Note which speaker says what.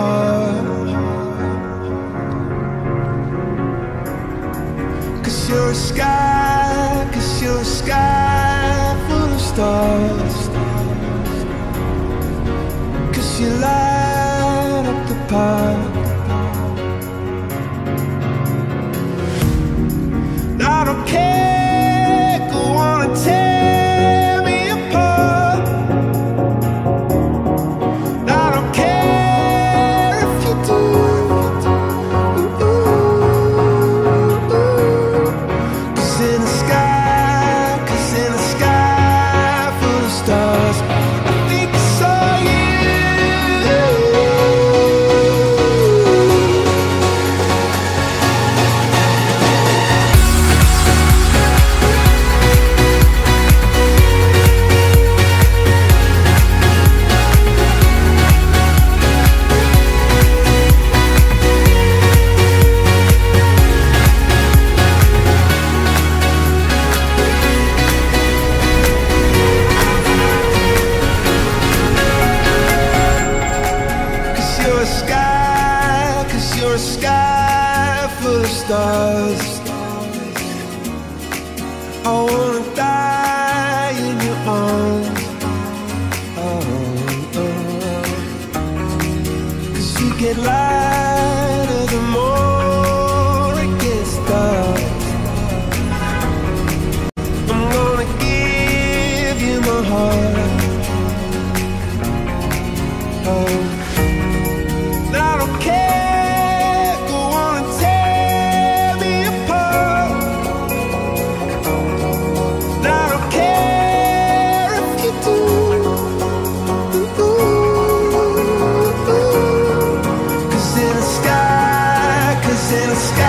Speaker 1: heart. 'Cause you're a sky, 'cause you're a sky full of stars. 'Cause you light up the park. I don't care, go on and tear me apart. I don't care if you do. Cause in the sky, 'cause in the sky full of stars, I think I saw you. You're a sky full of stars. I wanna die in your arms. Oh, oh. 'Cause you get lighter the more it gets dark. I'm gonna give you my heart. Oh, I don't care. In the sky